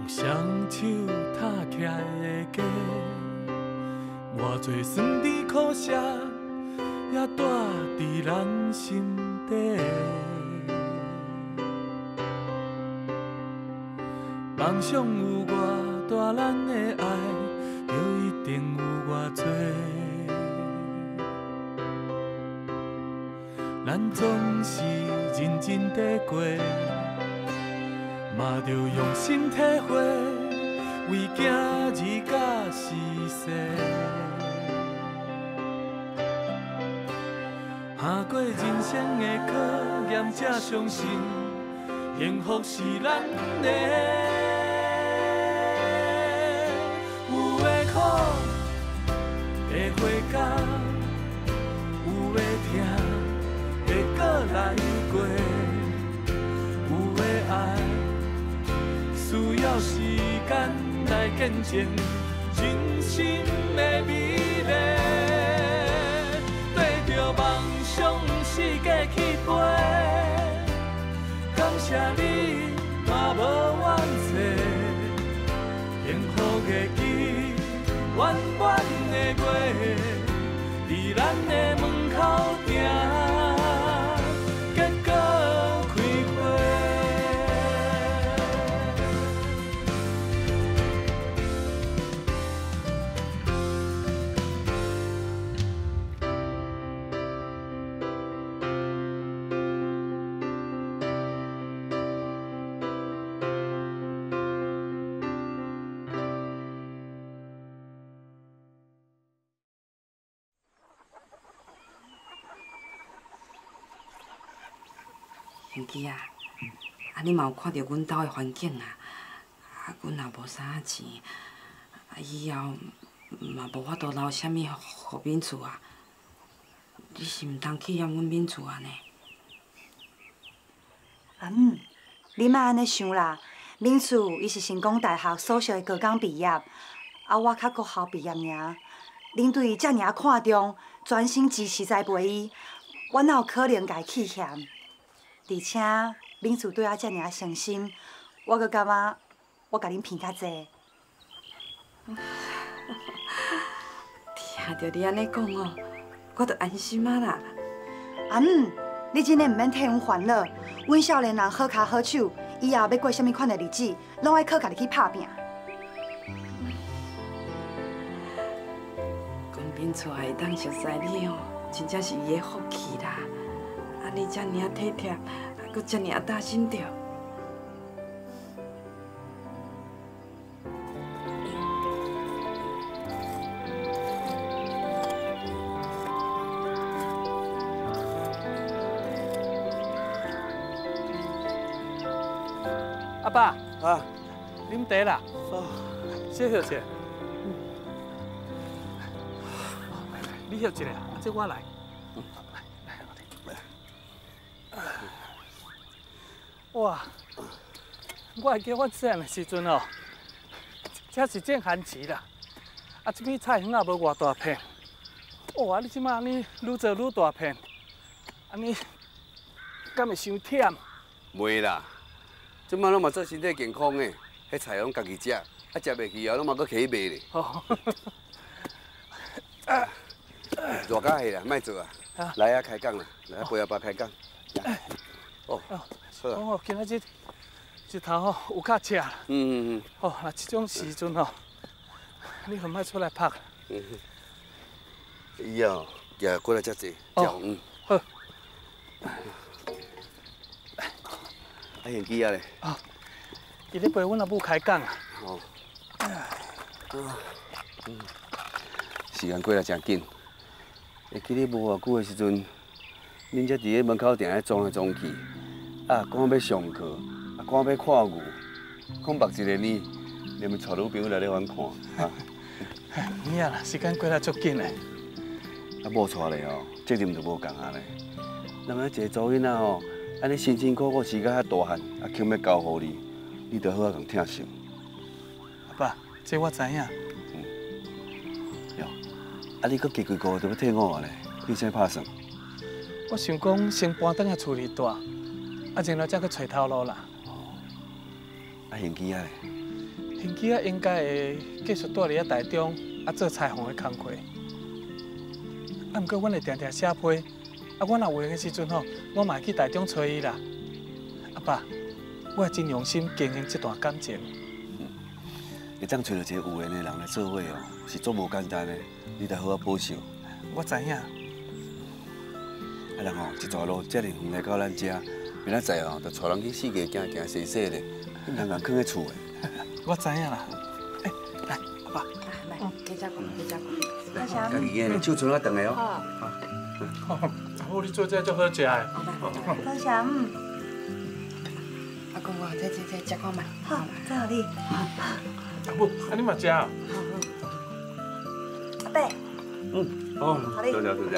双手摊起的家，偌多酸甜苦涩，也住伫咱心底。梦想有偌大，咱的爱就一定有偌多。咱总是认真地过。 嘛着用心体会，为今日甲时势，行过人生的考验，才相信幸福是咱的。有的苦，会回甘；有的痛，会搁来过；有的爱。 需要时间来见证人生的美丽，对着梦想世界起飞。感谢你嘛无怨嗟，幸福的日，圆圆的月，伫咱的门口埕。 兄弟啊，你嘛有看到阮兜的环境啊？阮也无啥钱，以后嘛无法度留啥物互敏厝啊。你是毋通去嫌阮敏厝安尼？ 你莫安尼想啦。敏厝伊是成功大学所属的高工毕业，我较国校毕业尔。恁对伊遮尔看重，专心支持栽培伊，我哪有可能甲伊弃嫌？ 而且敏厝对我遮尔诚心，我阁感觉我甲恁骗较济。 听着你安尼讲哦，我就安心啊啦。 你真的毋免替阮烦恼。阮少年人好脚好手，以后要过什么款的日子，拢爱靠家己去打拼。 讲敏厝会当熟悉你哦，真正是伊的福气啦。 你遮尔体贴，还佫遮尔担心着。 阿爸啊， 啉茶啦。小歇者，你歇一下，这我来。 哇！我会记我细汉的时阵哦，这是正寒期啦。这边菜园也无偌大片。哇！你即马安尼愈做愈大片，安尼敢会伤忝？ 袂啦，即摆拢嘛做身体健康的，迄菜拢家己食，食袂起啊，拢嘛搁起卖咧。 哦。 热甲下啦，莫做啊！来啊，开讲啦，来陪阿爸开讲。哦。 讲哦，今仔日头吼有较赤啦。哦，那这种时阵吼，你可莫出来拍。 以后也过来遮济， 好。 贤基啊咧。 啊，伊咧陪阮阿母开讲啊。 哦。时间过来真紧，会记咧无偌久的时阵，恁才伫咧门口定咧撞来撞去。 讲要上课，讲要看牛，讲目一个呢，连要带女朋友来咧阮看，啊！ 你啊，时间过来足紧的。 某带咧哦，责任就无共啊咧。人家一个查囡仔吼，安尼辛辛苦苦饲到遐大汉，强要交互你，你着好啊共疼惜。 阿爸，这我知影。 哟，你搁加几个就要退伍啊咧？你先拍算？ 我想讲先搬转来厝里住。 然后再去找头路啦。 贤基啊咧， 平基啊应该会继续住伫台中，做裁缝的工课。毋过，阮会定定写批。阮若有闲的时阵吼，我嘛会去台中找伊啦。阿爸，我会真用心经营这段感情。 会当找到一个有缘的人来做伙哦，是足无简单的，你得好好保守。 我知影。 人哦，一段路遮尔远来到咱遮，明仔载哦，就带人去四界行行踅踅咧，你人人囥喺厝的。 我知影啦。来，阿爸。 来，加只讲，加只讲。 阿翔。 家己演，手伸啊长的哦。 好。好，你做这足好食的。 阿翔。 阿公我这吃看卖。 好，再好你。 不，你嘛食啊？ 阿伯。 哦，多谢多谢。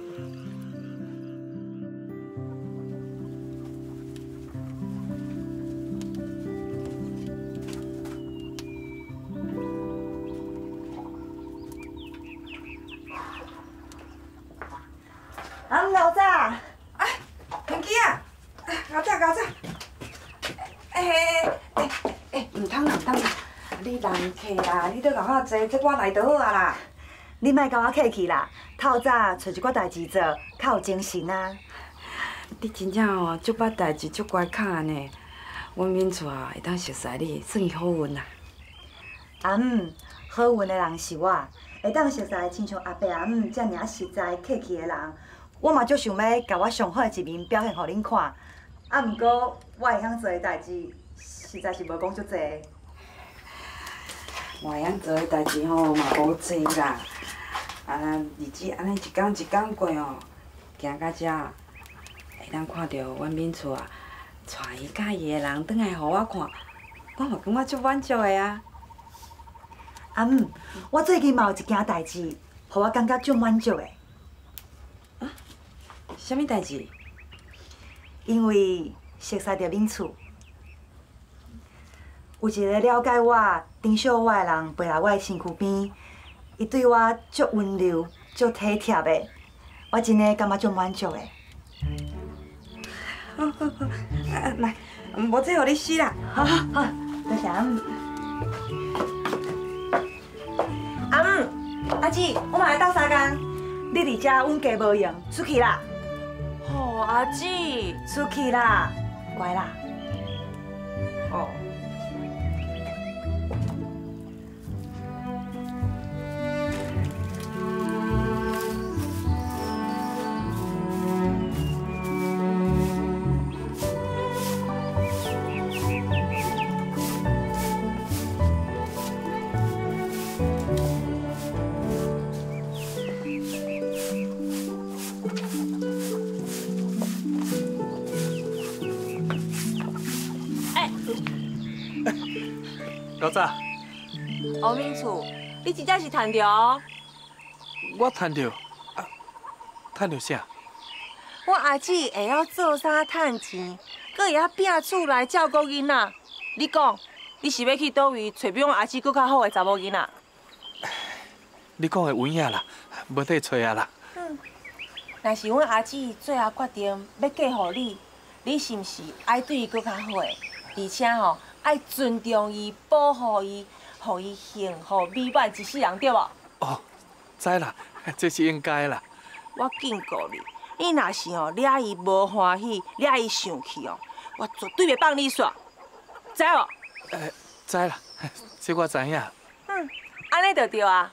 老早， 平基啊，搞早。唔通啦，你人客啦，你都甲我坐，这我来就好啊啦。 你莫甲我客气啦，透早找一寡代志做，较有精神啊。 你真正哦，足捌代志，足乖巧呢。阮敏厝啊，会当熟悉你，算好运啦。 好运的人是我，会当熟悉亲像阿伯阿姆遮尔实在客气的人。我嘛足想要甲我上好的一面表现互恁看，毋过我会晓做的代志，实在是无讲足济。 我会晓做的代志吼嘛无济啦，日子安尼一天一天过哦，行到遮，会当看到阮敏厝啊，带伊佮伊的人转来互我看，我嘛感觉足满足的啊。 我最近嘛有一件代志，互我感觉足满足的。 什么代志？ 因为熟悉着恁厝，有一个了解我、珍惜我的人陪来我的身躯边，伊对我足温柔、足体贴的，我真的感觉足满足的。 好，来，无这互你洗啦。 好，多谢阿姆。阿姊，我嘛来斗相共，你伫遮阮家无用，出去啦。 哦，阿姊， 出去啦，乖啦。 哦。 老早， 欧敏厝，你真正是赚着？ 我赚着，赚着啥？ 我阿姊会晓做衫赚钱，搁会晓拼厝来照顾囡仔。你讲，你是要去倒位找比阮阿姊搁较好的查某囡仔？ 你讲的有影啦，无得找啊啦。 若是阮阿姊最后决定要嫁互你，你是毋是爱对伊搁较好的？而且吼，爱尊重伊、保护伊，互伊幸福美满一世人，对无？ 哦，知啦，这是应该啦。 我警告你，你若是吼惹伊无欢喜，惹伊生气哦，我绝对袂放你煞，知无？ 知啦，这我知影。 安尼就对啊。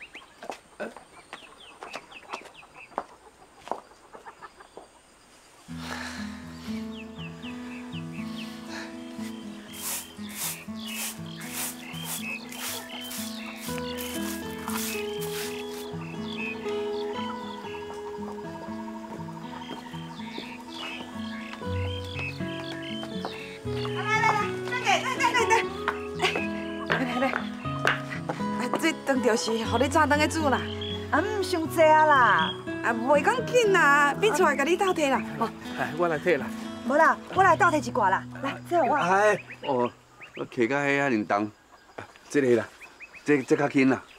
这当就是互你早当的煮啦。 伤济啊啦。 袂讲紧啦，变出来甲你倒摕啦。 来，我来摕啦。 无啦，我来倒摕一挂啦。来，这我。 哦，我摕到遐尔重，这个啦，这较轻啦。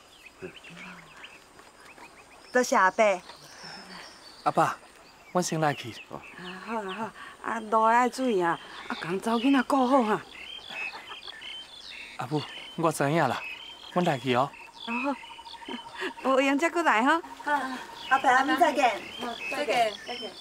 多谢阿伯。 阿爸，我先来去。 好啦好，路爱注意啊，共查某囡仔顾好哈。 阿母， 我知影啦，我来去哦。 有闲再过来哈。 好，阿伯阿咪再见。 再见，再见。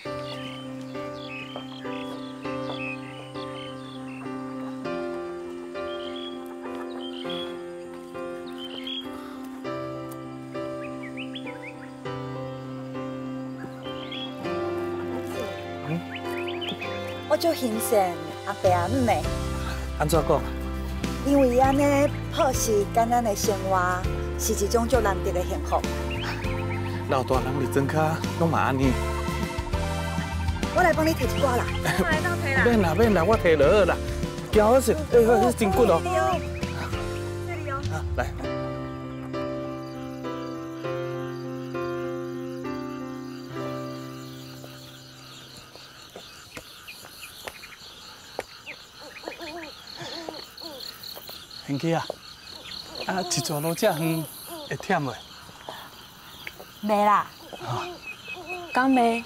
我就欣赏阿伯阿姆的， 安怎讲？ 因为安尼朴实简单的生活是一种足难得的幸福。 老大人伫庄卡拢嘛安尼。 我来帮你摕一挂啦。 我来到陪啦。 免啦免啦，我摕落啦。行好势，好，真骨哦。 这里哦。 啊，来来。贤妻啊，一座路这远，会忝袂？ 没啦， 刚没。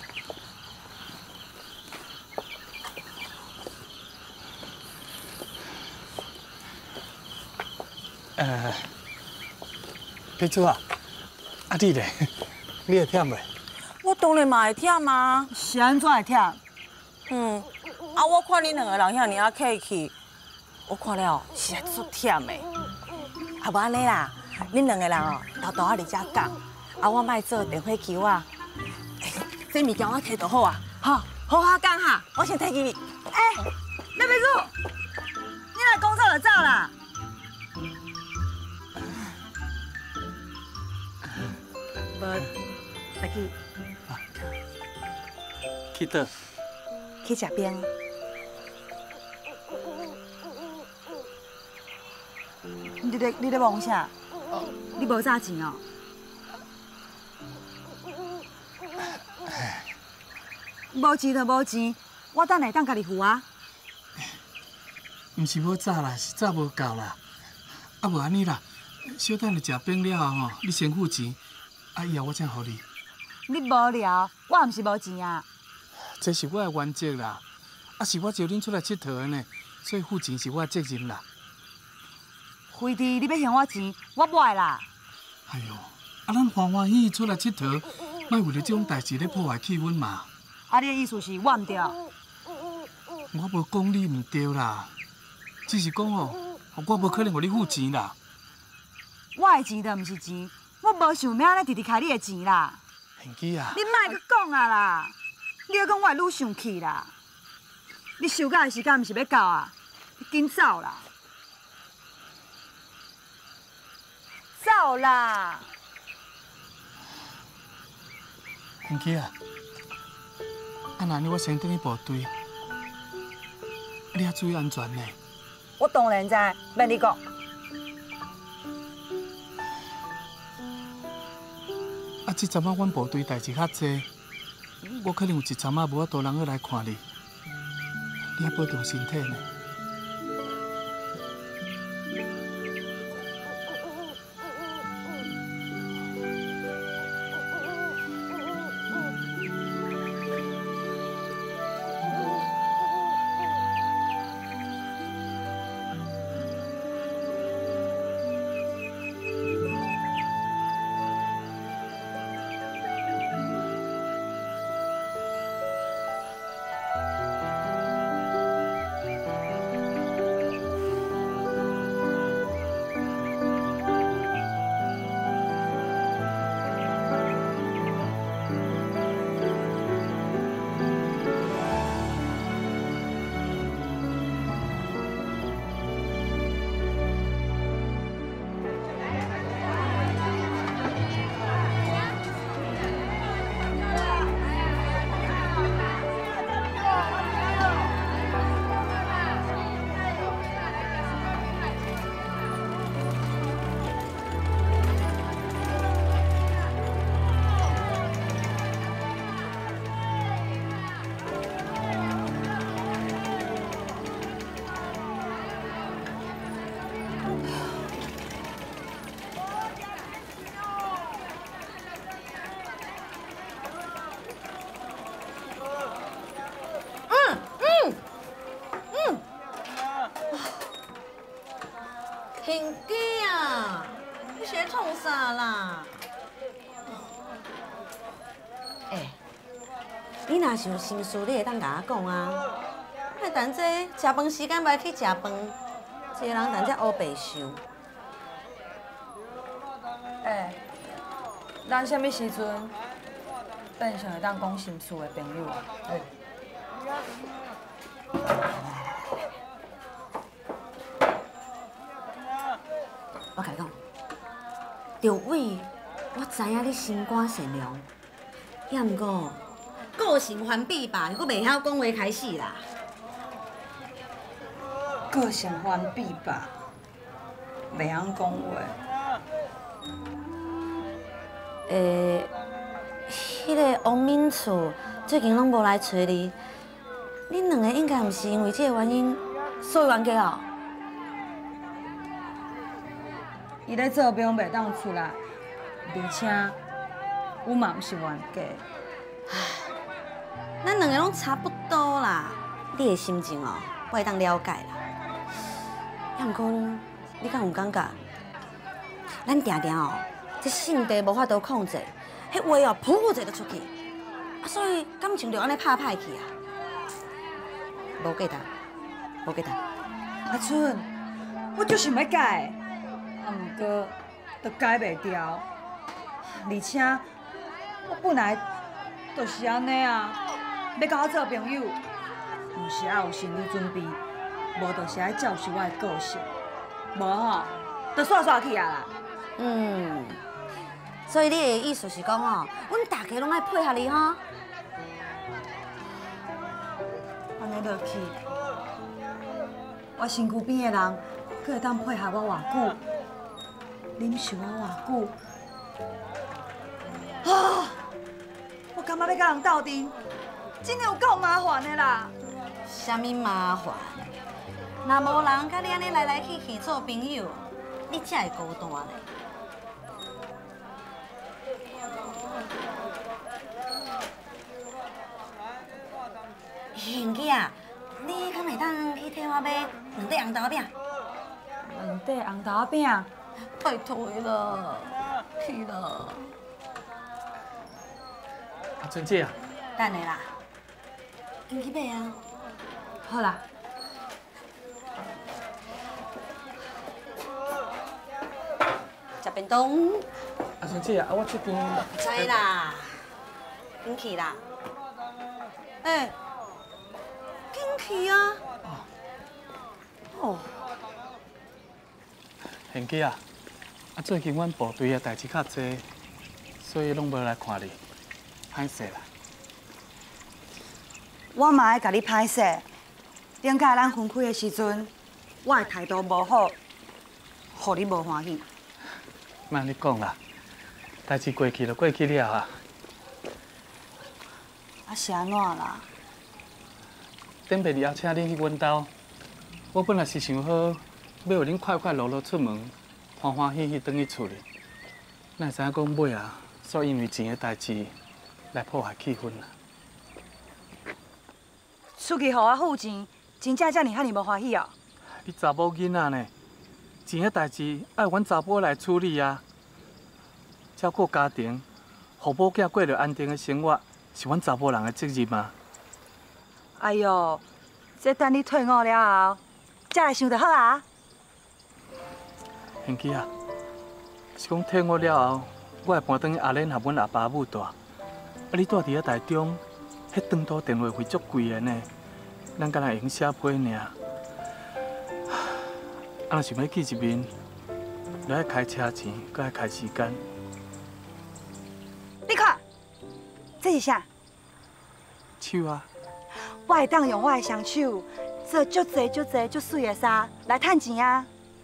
皮珠啊，你咧，你会忝袂？ 我当然嘛会忝啊。 是安怎会忝？ 我看恁两个人遐尔啊客气，我看了实在足忝的。无安尼啦，恁两个人哦，偷偷啊伫遮讲，我莫做电火球啊。这物件我摕就好啊，好好讲哈，我先摕去你。 妹妹子，你来讲走就走啦。无，来去去倒？ 去食冰。你咧忙啥？你无啥钱哦？无钱就无钱，我等下当家己付啊。 毋是要早啦，是早无够啦。无安尼啦，小等你食冰了后吼，你先付钱，以后我才互你。 你无聊，我毋是无钱啊。 这是我的原则啦，是我招恁出来佚佗的呢，所以付钱是我的责任啦。 非得你要还我钱，我不爱啦。 哎呦，咱欢欢喜喜出来佚佗，莫为了这种代志咧破坏气氛嘛。 你的意思是我唔对？ 我无讲你唔对啦，只是讲哦，我无可能互你付钱啦。 我的钱就唔是钱，我无想要安尼直直开你的钱啦。 贤妻啊， 你莫去讲啊啦！你要讲我会愈生气啦。你休假的时间唔是要到啊？你紧走啦！走啦！ 贤妻啊，那我先等你部队，你要注意安全呢。 我当然知，免你讲。 这阵仔阮部队代志较济，我可能有一阵仔无法度人去来看你，你要保重身体呢。 你若是有心事，你会当甲我讲啊。莫等这食饭时间袂去食饭，一个人等这乌白受。 咱什么时阵变成会当讲心事的朋友啊？ 我甲你讲，赵伟，我知影你心肝善良，也毋过个性顽皮吧，你阁袂晓讲话开始啦。 个性顽皮吧，袂晓讲话。 迄个王敏厝最近拢无来找你，恁两个应该毋是因为这个原因所以冤家哦。 伊咧做兵袂当出来，而且我嘛毋是冤家。 咱两个拢差不多啦，你的心情哦，我会当了解啦。也毋过，你敢有感觉？咱定定哦，这性地无法度控制，迄话哦，噗一下就出去，所以感情就安尼拍歹去啊。无价值，无价值。 阿春，我就想要改，啊，毋过都改袂掉，而且我本来就是安尼啊，要甲我做朋友，毋是爱有心理准备，无就是爱接受我的个性，无吼，就煞煞去啊啦。 所以你的意思是讲哦，阮大家拢爱配合你吼。 安尼落去，我身躯边的人，佫会当配合我偌久，忍受我偌久。啊！我感觉要甲人斗阵，真的有够麻烦的啦。 啥物麻烦？若无人甲你安尼来来去去做朋友，你才会孤单咧。贤姬啊，你敢会当去替我买2块红豆饼 2块红豆饼， 拜托你了，去了。 阿春姐啊， 等下啦，紧去买啊。 好啦。 食便当。 阿春姐啊，我这边知啦，紧去啦。紧去啊！哦。 贤姬啊，最近阮部队的代志较多，所以拢无来看你，歹势啦。 我嘛爱甲你歹势。顶届咱分开的时阵，我的态度无好，互你无欢喜。 莫安尼讲啦，代志过去就过去了啊。 啊是安怎啦？ 顶摆日后请恁去阮兜，我本来是想好要互恁快快乐乐出门，欢欢喜喜返去厝里。哪会知影讲尾啊，煞因为钱的代志来破坏气氛啦。 出去互我付钱，真正遮尔遐尼无欢喜哦？ 你查某囡仔呢？钱的代志爱阮查甫来处理啊。照顾家庭，互某囝过着安定的生活，是阮查某人的责任啊。 哎哟，这等你退伍了后，才来想就好啊。 贤姬啊，是讲退伍了后，我会搬转去阿莲和阮阿爸母住。啊，你住伫咧台中，迄长途电话费足贵的呢，咱敢若用写批尔。啊，若想要见一面，就爱开车钱，搁爱开时间。 你看，这是啥？ 手啊！ 我会当用我的双手做足济足水的衫来趁钱啊！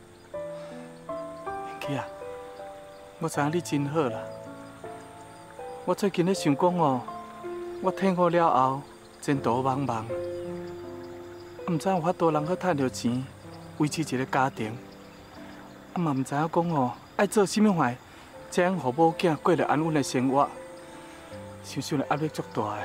贤姬啊，我知影你真好啦。我最近咧想讲哦，我退伍了后前途茫茫，毋知有法度通去趁着钱维持一个家庭，啊嘛毋知影讲哦，爱做甚物货，才能互某囝过着安稳的生活。想想咧压力足大的。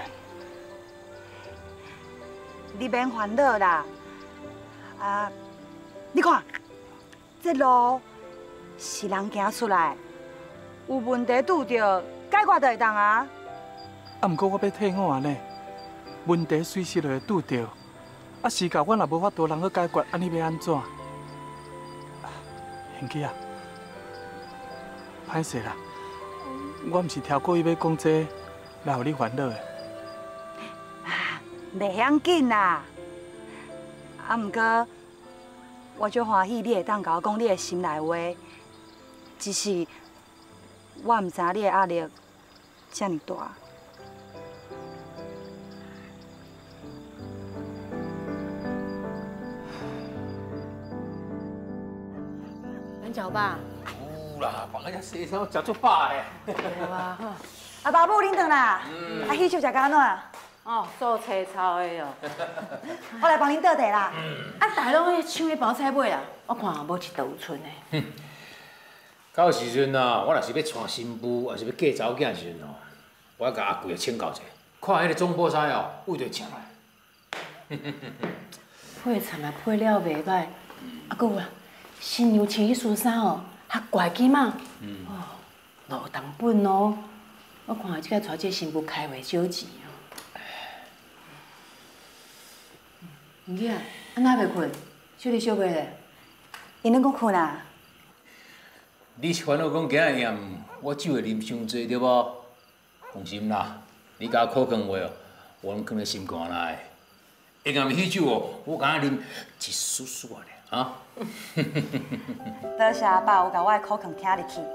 你免烦恼啦，啊，你看，这路是人行出来，有问题拄着，解决就会当啊。 啊，毋过我要退我呢，问题随时就会拄着，啊，时间我若无法度通去解决，安尼要安怎？贤姬啊，歹势啦，我毋是挑故意要讲这来互你烦恼的。 袂要紧啦。啊，毋过我足欢喜你会当甲我讲你的心内话，只是我毋知你的压力遮尔大。 咱食饱？ 有啦，放个只西餐食足饱的。 有啊，好。 啊，爸母恁倒啦？啊，喜酒食到安怎？ 哦，做青草的哦。 我来帮恁倒茶啦。 啊，大拢去抢迄包菜买啦，我看无一道有剩的。 到时阵啊，我若是要娶新妇，还是要嫁查某囝时阵哦，我要甲阿贵请教者，看迄个总部菜哦，为着请来。 配菜嘛配了袂歹，啊，搁有啦，新娘穿迄恤衫哦，较怪气嘛。哦，落重本哦。我看即个娶这新妇开袂少钱哦。唔记啊，安那袂困？小弟小妹咧？ 因拢讲困啊？ 你是烦恼讲今仔夜我酒会啉伤济对无？放心啦，你甲我烤羹话哦，我拢放在心肝内。会暗喜酒哦，我敢若啉一丝丝尔啊。 多谢阿爸有甲我的苦劝听入去。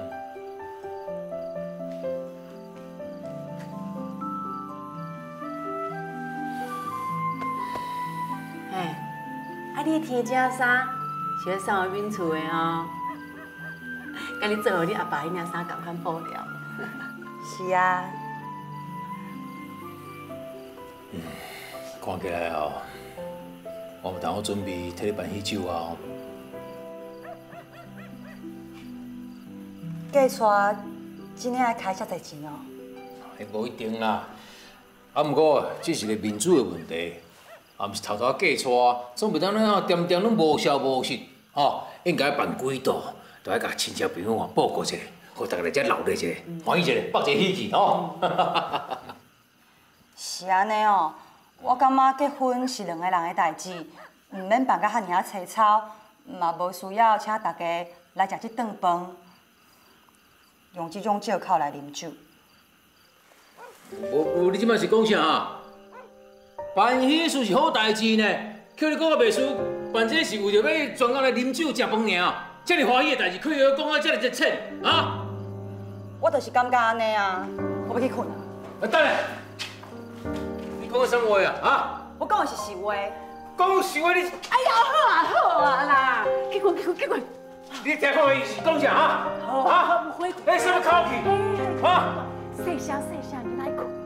哎，啊，你的天正衫是要送我阮厝的哦，甲你做互你阿爸迄领衫共款布料。 是啊。 看起来哦，我有当好准备替你办喜酒啊。 嫁娶真正爱开遮侪钱哦。 迄无一定啦，啊，毋过这是个民主的问题，啊，毋是头头嫁娶，总袂当那点点拢无消无息，吼，应该办几道，都要甲亲戚朋友啊报告一下，互大家来遮闹热一下，欢喜一下，放一个喜气吼。 是安尼哦。我感觉结婚是两个人的代志，唔免办甲遐尔啊粗糙，嘛无需要请大家来食这顿饭，用这种借口来啉酒。 无，你即摆是讲啥啊？办喜事是好代志呢，叫你讲啊袂输，办这是为着要专工来啉酒食饭尔，遮尔欢喜的代志，可以讲啊遮尔热切啊！ 我就是感觉安尼啊，我要去困啊。 等下。讲个什么话啊？啊！ 我讲的是实话。 讲实话你。 哎呀，好啊啦，去困。 你听看伊是讲啥啊？ 好，不会。 哎，什么口气？啊！ 细声，你来困。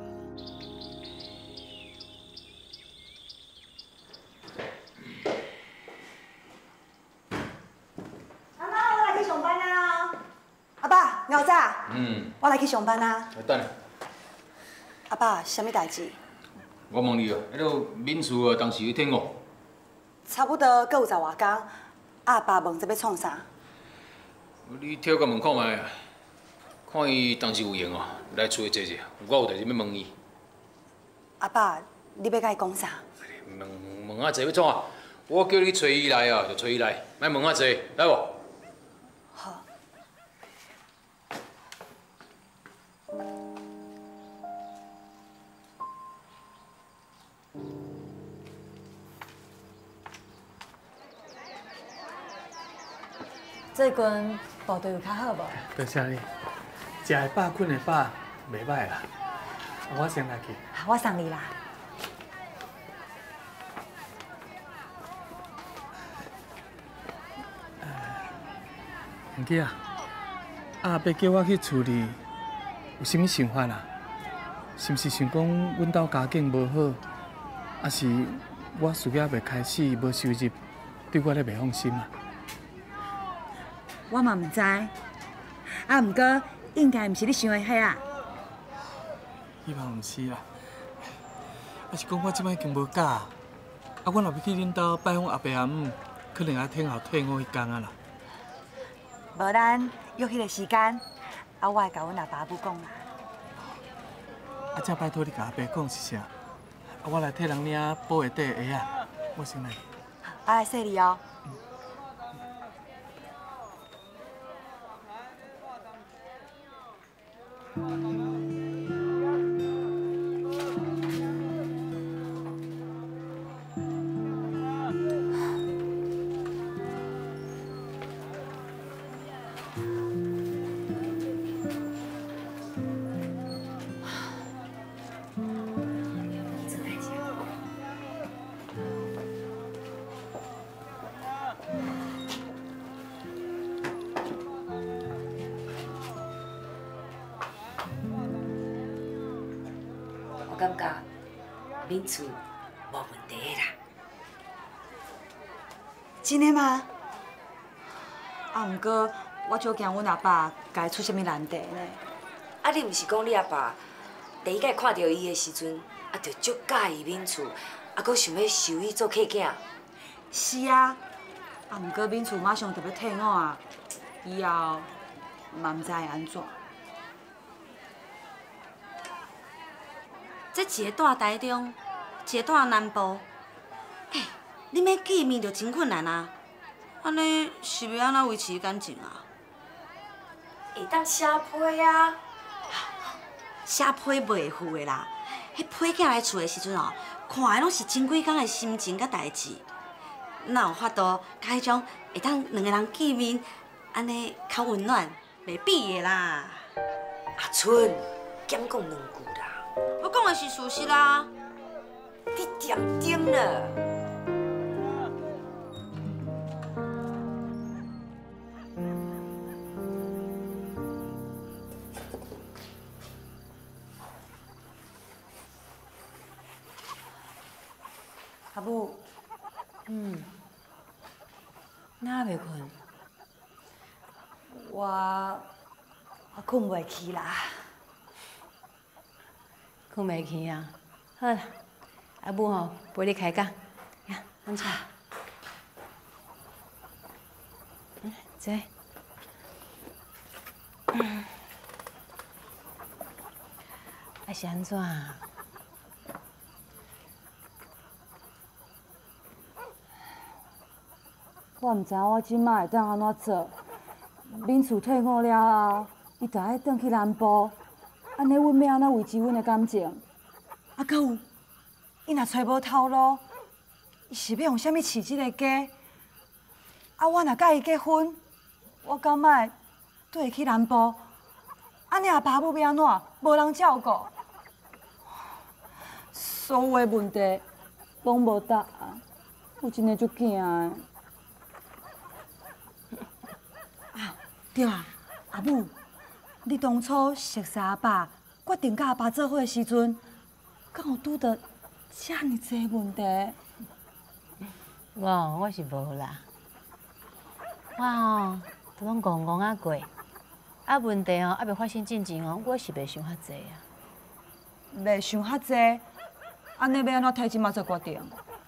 妈妈，我来去上班啊！阿爸，牛仔。我来去上班啊。 等。 阿爸，什么代志？ 我问你哦，迄个民宿啊，当时去听哦。 差不多阁有10外工，阿爸问这要创啥？ 你跳到门口卖啊，看伊当时有闲哦，来厝里坐坐，我有代志要问伊。 阿爸，你要甲伊讲啥？ 问啊坐要创啊？我叫你找伊来啊，就找伊来，莫问啊坐，来无？ 好。最近部队有较好无？ 多谢你，食会饱，困会饱，袂歹啦。我先来去。 我送你啦。 贤姬啊，要叫我去处理，有啥物想法啦？是毋是想讲阮兜家境无好，还是我事业未开始，无收入，对我咧袂放心啊？ 我嘛唔知，毋过应该毋是你想的迄啊。 希望毋是啦，还是讲我即摆已经无假，啊，我若要去恁兜拜访阿伯阿姆，可能要等候退伍迄天啊啦。 无咱约迄个时间，我会甲阮阿爸母讲啦。 才拜托你甲阿爸讲一声，我来替人领补下底的鞋啊，我先来。 来谢你哦。 我感觉民厝无问题的啦。 真的吗？啊，毋过我就惊阮阿爸家出啥物难题呢？ 啊，你毋是讲你阿爸第一摆看到伊的时阵，啊，就足介意民厝，啊，搁想要收伊做客囝。 是啊，啊，毋过民厝马上就要退伍啊，以后嘛毋知会安怎。 这一个住台中，一个住南部，嘿，你要见面就真困难啊！安尼是要安怎维持感情啊？ 会当写批啊！ 写批袂赴的啦，迄批囝来厝的时阵哦，看的拢是前几工的心情甲代志，哪有法度甲迄种会当两个人见面，安尼较温暖，袂比的啦。 阿春，减讲两句啦。 我讲的是事实啦。 你点点了。 阿母， 哪袂困？ 我困袂去啦。 困袂去啊？好啦，阿母吼陪你开讲。呀，安怎？坐。啊是安怎啊？ 我毋知影我即摆会当安怎做。民厝退伍了后，伊就爱转去南部，安尼阮要安怎维持阮的感情？啊，搁有，伊若找无头路，伊是要用啥物饲即个家？啊，我若甲伊结婚，我敢会对会去南部？安尼阿爸母要安怎？无人照顾，所有的问题拢无答案，我真的足惊的。对啊，阿母，你当初熟识阿爸，决定甲阿爸做伙的时阵，敢有拄到遮尔济问题？ 我是无啦，我吼都拢戆戆啊过，啊问题哦还未发生进前哦，我是袂想遐济啊。 袂想遐济，安尼要安怎替即马做决定？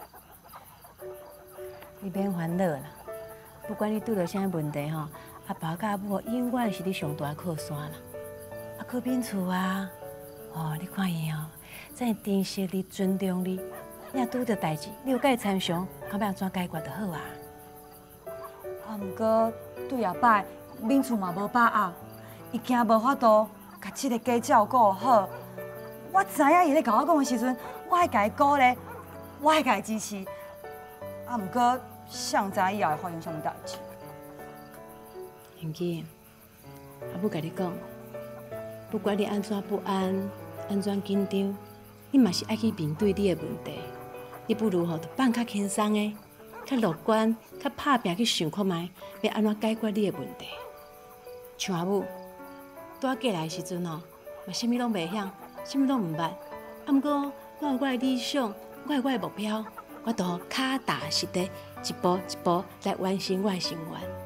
你免烦恼啦，不管你拄到啥问题吼。阿爸甲阿母永远是你上大的靠山啦。啊，去民厝啊，哦，你看伊哦，真珍惜你、尊重你。你若拄着代志，你有甲伊参详，看要安怎解决就好啊。 啊，毋过对阿爸，民厝嘛无把握，伊惊无法度甲即个家照顾好。我知影伊咧甲我讲的时阵，我爱甲伊鼓励，我爱甲伊支持。啊，毋过谁知以后会发生啥物代志？ 英姬，阿母甲你讲，不管你安怎不安、安怎紧张，你嘛是爱去面对你的问题。你不如吼，就放较轻松的、较乐观、较拍拼去想看觅，要安怎解决你的问题。像阿母，拄啊过来的时阵哦，嘛啥物拢袂晓，啥物拢毋捌。啊，毋过我有我的理想，我有我的目标，我都脚踏实地，一步一步来完成我的心愿。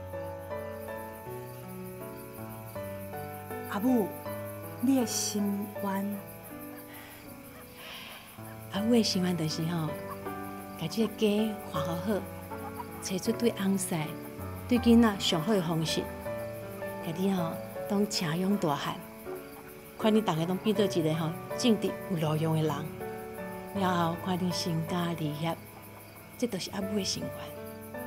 阿母，你的心愿？ 阿母的心愿就是吼，把这个家换好好，找出对翁婿、对囡仔上好的方式，甲你吼当请养大汉， 看你大家拢变做一个吼正直有路用的人，了后看你成家立业，这都是阿母的心愿。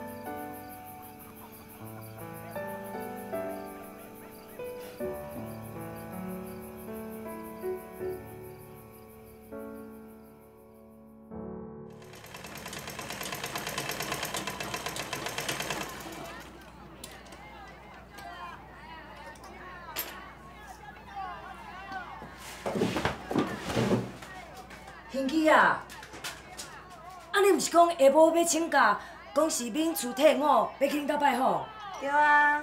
兴起啊！啊，你毋是讲下晡要请假，讲是免厝退伍，要去恁兜拜访？ 对啊。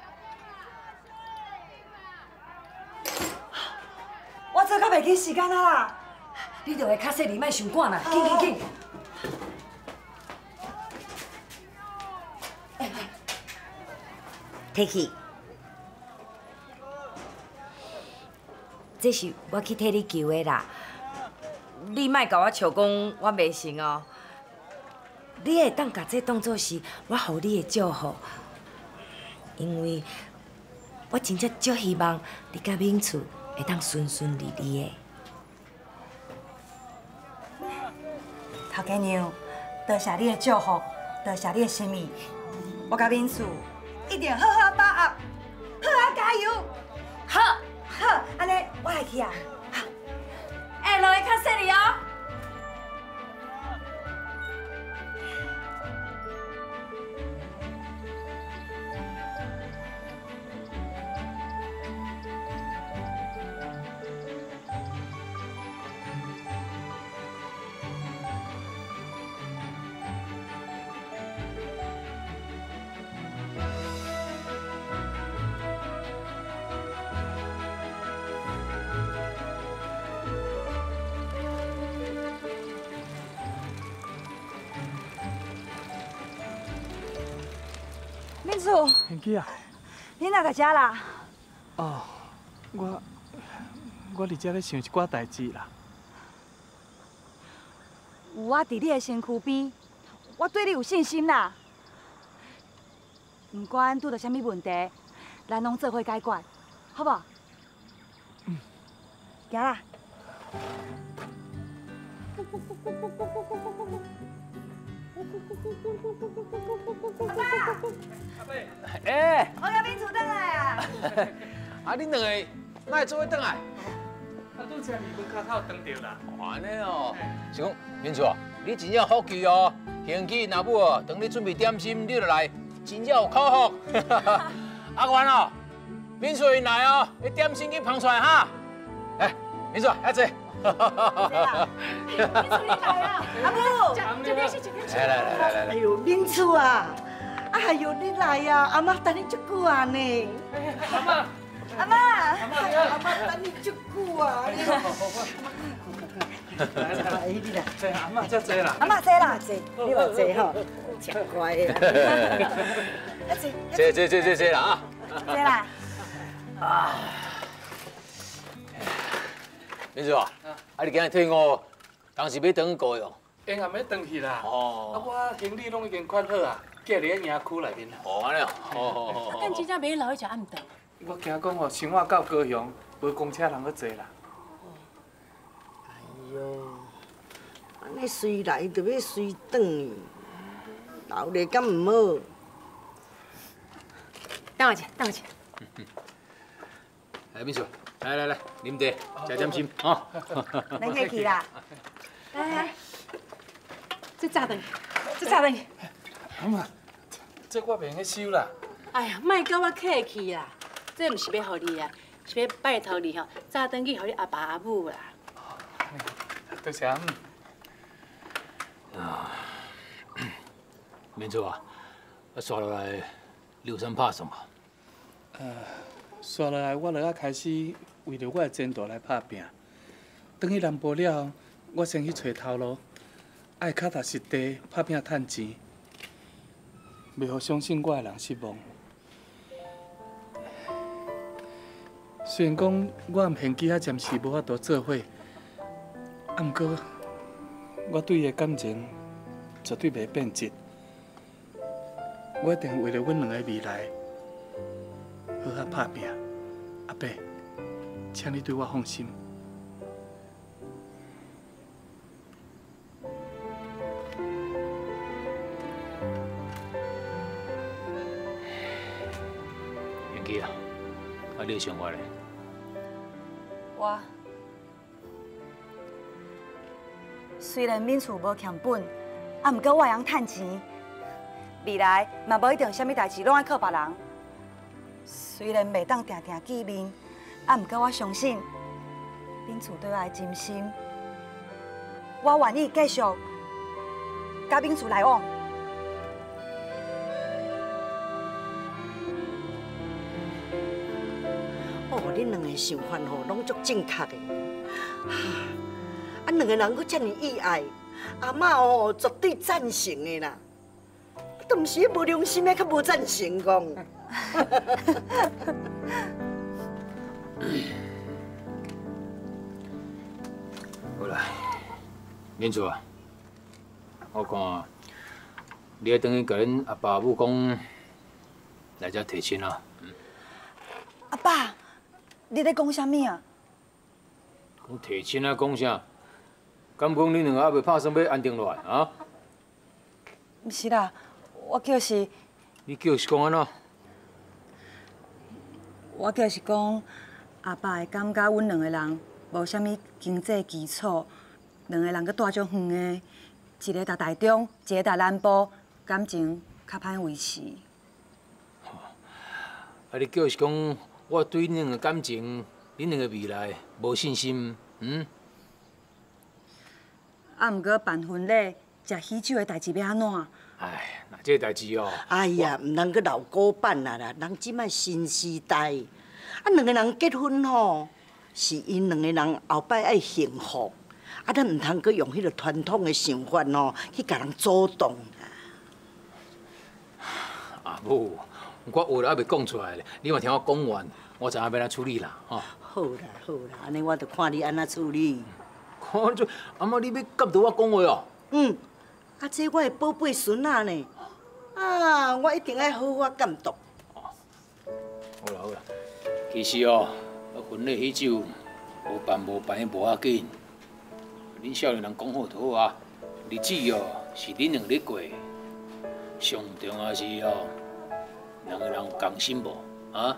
我做较袂记时间啊啦。 你著会较细里莫想赶啦，紧紧紧！摕去，这是我去替你求的啦。 你莫甲我笑讲我袂成哦，你会当甲这当作是我予你的祝福，因为我真正足希望你甲敏厝会当顺顺利利的。 头家娘，多谢你的祝福，多谢你的心意，我甲敏厝一定好好把握，好好加油。 好， 好，安尼我来去啊。 下落会较细哩哦。 敏厝， 兴起啊！ 你哪个遮啦？ 哦，我伫遮咧想一寡代志啦。 有我伫你的身躯边，我对你有信心啦。不管拄到啥物问题，咱拢做伙解决，好不？ 嗯。 行啦。 哎， 我甲敏厝转来啊！ 啊，恁两个哪会做伙转来？ 啊，拄则离门口口等着啦。 安尼哦，是讲敏厝啊，你真正福气哦。兴起若母哦，等你准备点心，你就来，真正有口福。阿元哦，敏厝因来哦，你点心去捧出来哈。哎，敏厝，来坐。 敏厝你来啊！阿母， 这边是这边。 来。 哎呦，敏厝啊！哎呦，你来呀！阿妈等你足久啊呢。 阿妈， 阿妈， 阿妈等你足久啊！ 来， 你来， 坐，阿妈才坐啦。 阿妈坐啦， 坐，你嘛坐吼，真乖的。 坐啦啊！ 坐啦。 敏厝啊，啊你今日退伍，当时要转高哟。 因也要回去啦。 哦。 啊，我行李拢已经款好啊，寄伫咧营区内面啦。 哦，安尼哦。 啊，咱真正袂留去食暗顿。 我惊讲哦，生活到高雄，无公车人去坐啦。 哎呦，安尼随来就要随转，留咧敢唔好？ 等我一下，等我一下。 来，敏厝，来，啉茶，食点心啊。 咱客气啦。 来，这炸蛋，这炸蛋。 阿妈，这我袂去收啦。 哎呀，莫甲我客气啦，这毋是要互你啊，是要拜托你吼，早转去互你阿爸阿母啦。 多谢阿母。 啊，敏厝啊，刷落来你有啥拍算吗？ 刷落来，我就要开始为着我的前途来打拼。转去南部了后，我先去找头路，爱脚踏实地打拼赚钱，袂互相信我的人失望。虽然讲我和贤基暂时无法度做伙，啊，毋过我对伊的感情绝对袂变质。我一定为了阮两个未来好好打拼。阿伯， 请你对我放心。 元基啊，你想我咧？ 我虽然免厝无欠本，啊，毋过我会晓趁钱，未来嘛无一定啥物代志拢爱靠别人。虽然袂当定定见面，啊，毋过我相信免厝对我的真心，我愿意继续甲免厝来往。 哦，恁两个想法吼，拢足正确的。啊，两个人阁遮尔意爱，阿嬷哦绝对赞成的啦。但是无良心的，较无赞成讲。 好啦，免厝啊，我看你要等于甲恁阿爸母讲来遮提亲啊。 阿爸，你咧讲啥物啊？ 讲提亲啊，讲啥？敢讲恁两个还袂拍算要安定落来啊？ 毋是啦，我就是你叫是讲安怎？ 我就是讲，阿爸会感觉阮两个人无啥物经济基础，两个人搁住足远的，一个在台中，一个在南部，感情较歹维持。 啊，你叫是讲我对恁两个感情、恁两个未来无信心， 啊，毋过办婚礼、食喜酒的代志要安怎？ 哎，那这个代志哦。 哎呀，唔通阁老古板啦啦，人即摆新时代，啊，两个人结婚吼，是因两个人后摆爱幸福，啊，咱唔通阁用迄个传统的想法吼去甲人阻挡。 啊母，我话还袂讲出来咧，你嘛听我讲完，我知影要安怎处理啦，吼。 好啦好啦，安尼我就看你安怎处理。 看这阿妈，你要监督我讲话哦。 啊，这我的宝贝孙仔呢，啊，我一定爱好好监督。 好啦好啦，其实哦，婚礼喜酒无办无办无要紧，恁少年人讲好就好啊。日子哦是恁两个咧过，上重要是哦，两个人有共心无啊？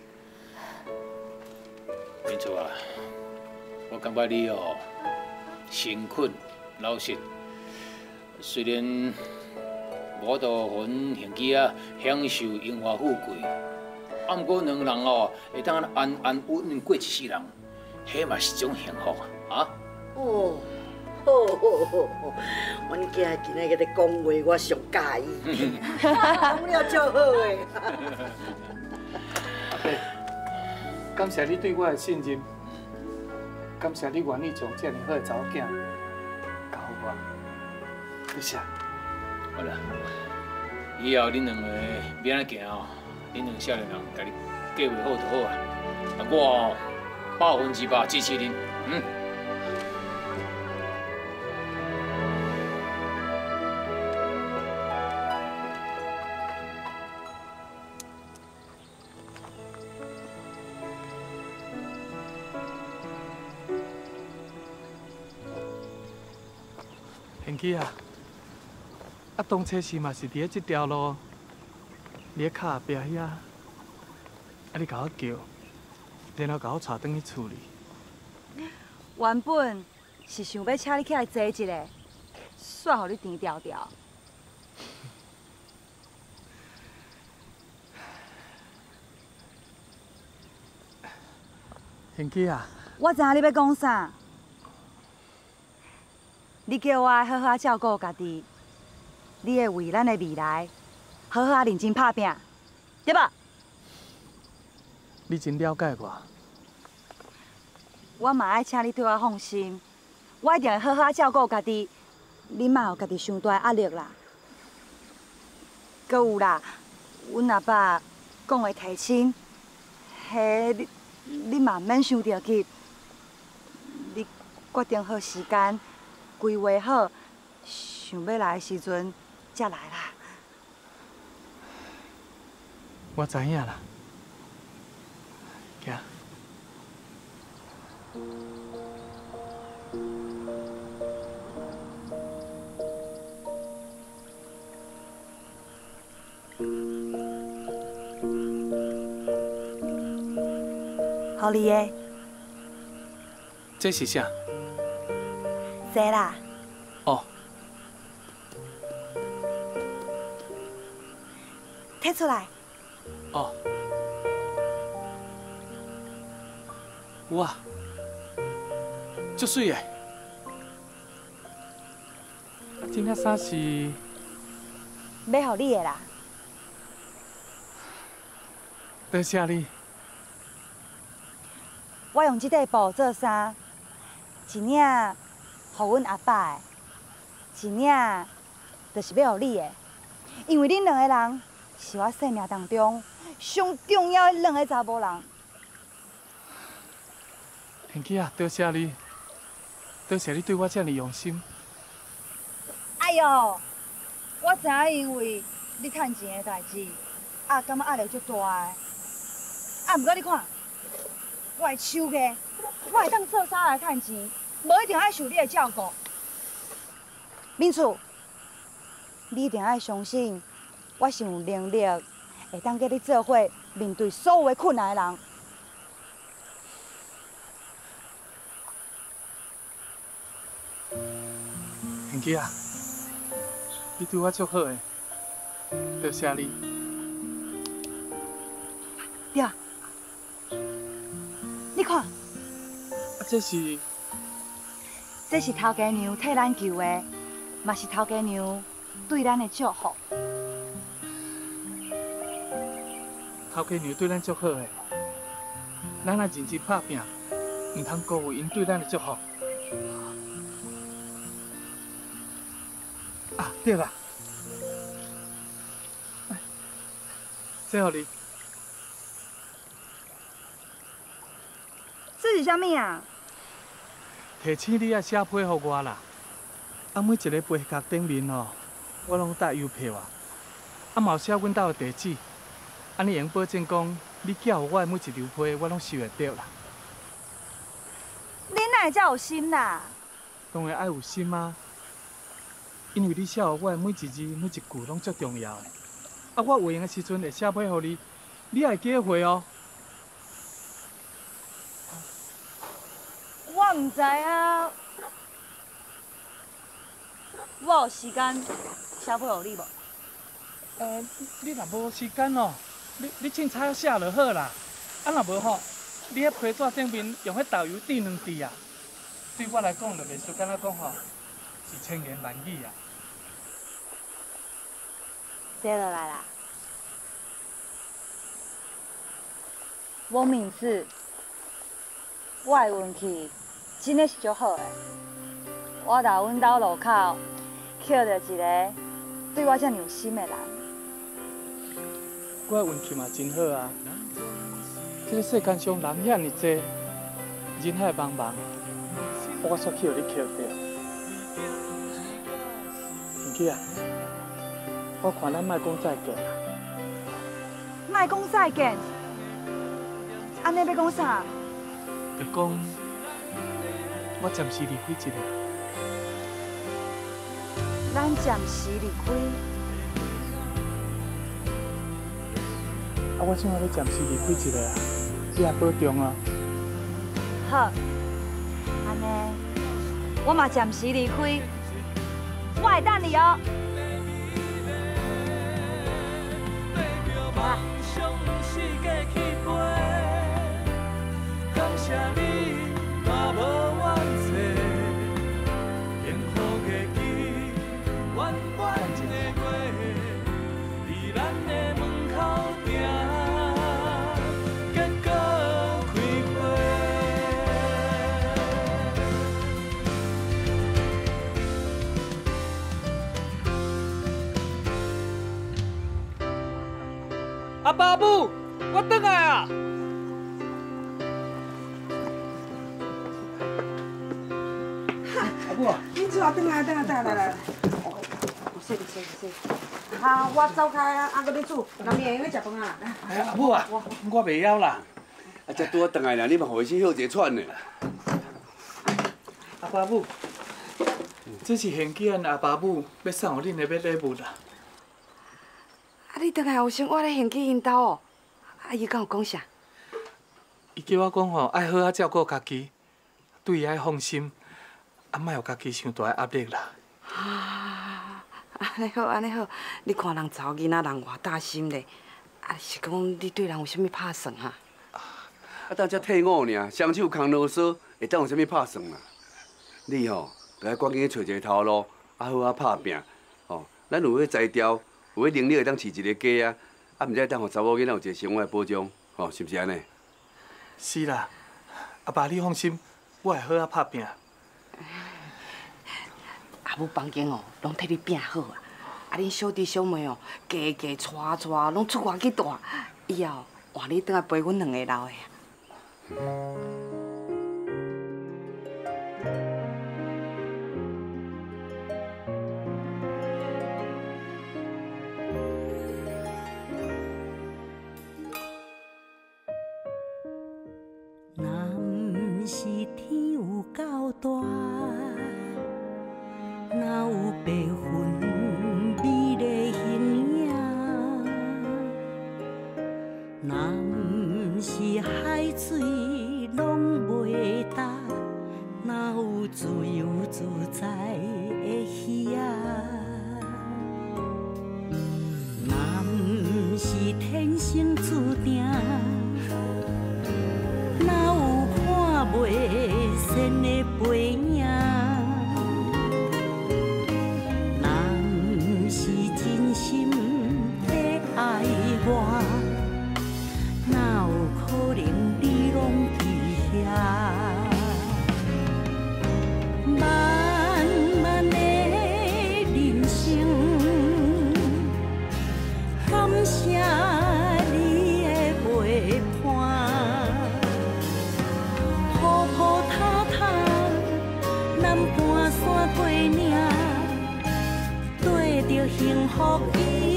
没错啊，我感觉你哦诚恳老实。虽然无到阮现期啊享受荣华富贵，啊，毋过两个人哦会当安安稳稳过一世人，迄嘛是一种幸福啊！ 哦，好，阮囝今仔日咧讲话，我上介意，讲了足好诶。 阿伯，感谢你对我的信任，感谢你愿意将这么好的查某囝交我，多谢。 好啦，以后恁两个要安怎行哦？恁两少年人家己计划好就好啊。啊，我100%支持恁， 贤妻啊，当初时嘛是伫咧这条路，伫咧脚后壁遐，你甲我叫，然后甲我带转去厝里。 原本是想要请你起来坐一下，煞互你甜调调。 贤妻啊， 我知影你要讲啥，你叫我好好照顾家己，你会为咱的未来好好认真打拼，对吧？ 你真了解我。 我嘛爱请你对我放心，我一定会好好照顾家己，你莫有家己伤大压力啦。搁有啦，阮阿爸讲的提亲，迄你嘛免想着急，你决定好时间，规划好，想要来的时阵才来啦。 我知影啦，行。 好你的， 这是啥？ 坐啦。 哦， 摕出来。 哦，哇，足水的。这领衫是买互你的啦。 多谢你。 我用这块布做衫，一领互阮阿爸的，一领就是要互你的，因为恁两个人是我生命当中上重要的两个查某人。 天琪啊，多谢你，多谢你对我这么用心。 哎呦，我知影因为你趁钱的代志，感觉压力足大的。毋过你看。我的手艺，我会当做衫来趁钱，无一定爱受你的照顾。敏厝，你一定爱相信，我是有能力，会当跟你做伙面对所有的困难的人。 天琪啊，你对我足好的，多谢你。 对。你看， 这是头家娘替咱求的，嘛是头家娘对咱的祝福。 头家娘对咱足好的，咱若认真打拼，唔通辜负因对咱的祝福。啊，对啦，这互你。 这是啥物啊？ 提醒你啊，写批予我啦。每一个批角顶面哦，我拢带邮票啊。嘛有写阮兜的地址，安尼用保证讲，你寄予我的每一张批，我拢收会到啦。 你哪会遮有心啦？ 当然爱有心啊，因为你写予我的每一字每一句拢足重要的。我有闲的时阵会写批予你，你也会记得回哦。 我唔知啊，我有时间写批互你无？ 你若无时间哦，你凊彩写就好啦。若无吼，你迄批纸顶面用迄豆油滴两滴啊，对我来讲就袂输敢若讲吼是千言万语啊。 写落来啦。我名字，我的运气真的是足好的。我到阮兜路口，捡到一个对我遮尔有心的人。 我的运气嘛真好啊！这个世间上人遐尼多，人海茫茫，我煞去互你捡到。天琪啊，我看咱莫讲再见啦。 莫讲再见，安尼要讲啥？ 就讲我暂时离开一下。 咱暂时离开。 我想要暂时离开一下啊，你也保重哦。 好，安尼，我嘛暂时离开，我会等你哦。啊。 阿爸母，我回来啊！阿母啊， 你坐回来，来。是。好，我走开啊，搁你煮，人年要食饭啊。 哎，阿母啊，我袂晓啦。啊，才拄好回来啦，你嘛互伊先休一个喘呢。 阿爸母，这是现见阿爸母要送予恁的礼物啦。 啊，你倒来有生活咧现记因兜哦？啊，伊敢有讲啥？ 伊叫我讲吼，爱好好照顾家己，对伊爱放心，啊，莫有家己伤大的压力啦。 安尼好，安尼好，你看人查某囡仔人偌大心咧，啊，是讲你对人有啥物拍算哈？ 啊，当遮退伍尔，双手空啰嗦，会当有啥物拍算啊？你吼，着爱赶紧找一个头路，啊好拍拼，吼，咱有迄才调，有迄能力会当饲一个家啊，啊，毋则当互查某囡仔有一个生活的保障，吼，是毋是安尼？ 是啦，阿爸你放心，我会好拍拼。 阿母房间哦，拢替你拼好啊！啊，恁小弟小妹哦，家家娶拢出外去住，以后换你倒来陪阮两个老的。 若是天有够大。哪有白云美丽形影？若不是海水拢袂干，哪有自由自在的鱼仔？若不是天生注定，哪有看袂见的背影？心在爱我，哪有可能你拢伫遐？漫漫的人生，感谢你的陪伴，普普塔塔，咱搬山过岭。着幸福。